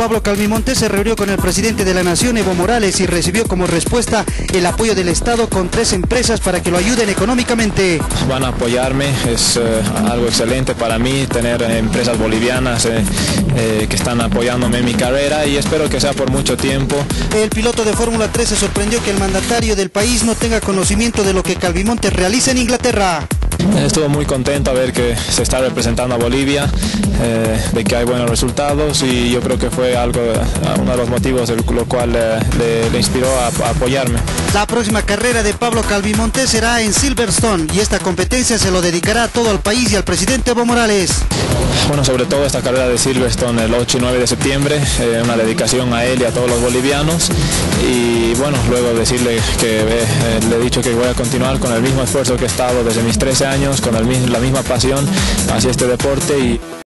Pablo Calvimonte se reunió con el presidente de la Nación, Evo Morales, y recibió como respuesta el apoyo del Estado con 3 empresas para que lo ayuden económicamente. Van a apoyarme, es algo excelente para mí tener empresas bolivianas que están apoyándome en mi carrera y espero que sea por mucho tiempo. El piloto de Fórmula 3 se sorprendió que el mandatario del país no tenga conocimiento de lo que Calvimonte realiza en Inglaterra. Estuve muy contento a ver que se está representando a Bolivia, de que hay buenos resultados y yo creo que fue uno de los motivos de lo cual le inspiró a apoyarme. La próxima carrera de Pablo Calvimonte será en Silverstone y esta competencia se lo dedicará a todo el país y al presidente Evo Morales. Bueno, sobre todo esta carrera de Silverstone el 8 y 9 de septiembre, una dedicación a él y a todos los bolivianos y bueno, luego decirle que le he dicho que voy a continuar con el mismo esfuerzo que he estado desde mis 13 años, con la misma pasión hacia este deporte.